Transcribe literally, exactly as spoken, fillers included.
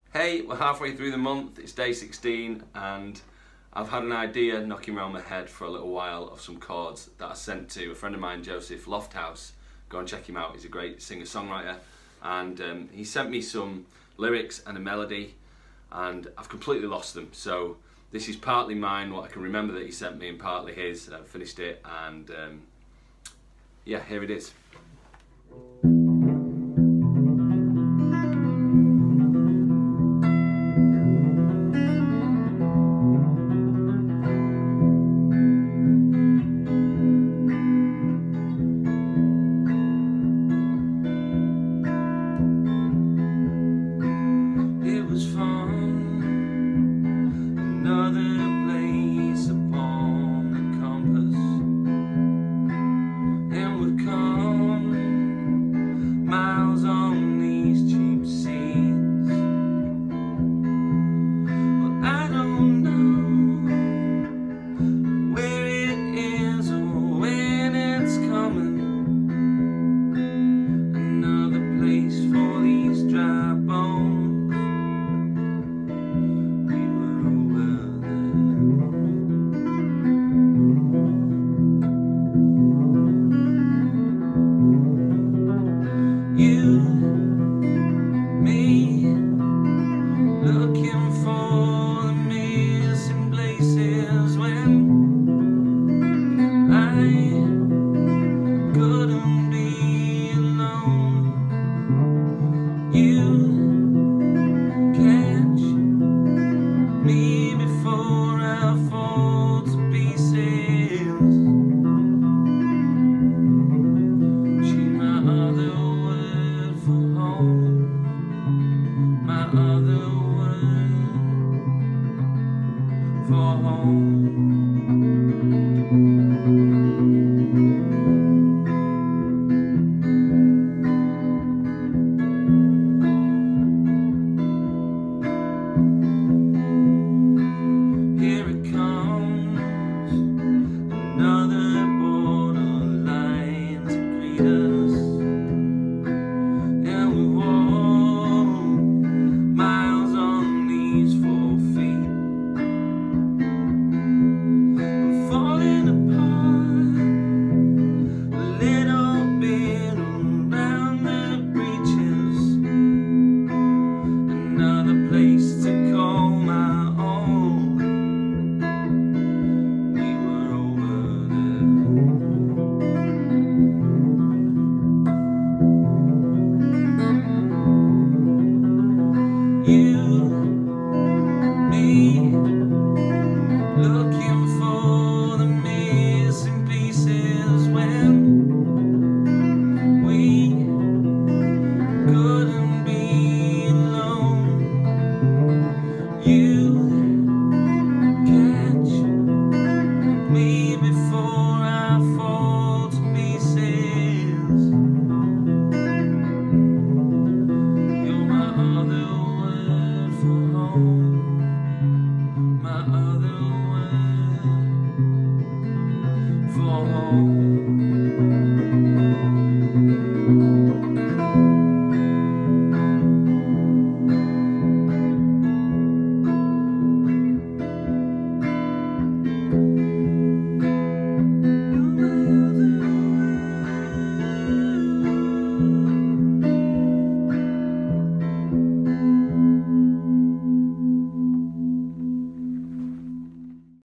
Hey, we're halfway through the month, it's day sixteen, and I've had an idea knocking around my head for a little while of some chords that I sent to a friend of mine, Joseph Lofthouse. Go and check him out, he's a great singer-songwriter. And um, he sent me some lyrics and a melody, and I've completely lost them. So this is partly mine, what I can remember that he sent me, and partly his. I've finished it, and um, yeah, here it is. You, me, looking for the missing places when I couldn't be alone. You catch me before I fall to pieces. She's my other my other word for home. Here it comes, another borderline to greet us. And we walk miles on these four feet. We're falling apart a little bit around the breaches. Another place to call my own. We were over there. You, me, looking for the missing pieces when we couldn't be alone. You catch me before I fall to pieces. You're my other word for home.